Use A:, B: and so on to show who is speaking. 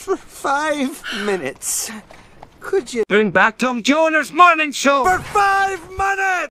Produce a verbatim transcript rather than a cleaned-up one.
A: For five minutes. Could you
B: Bring back Tom Joyner's morning show!
A: for five minutes?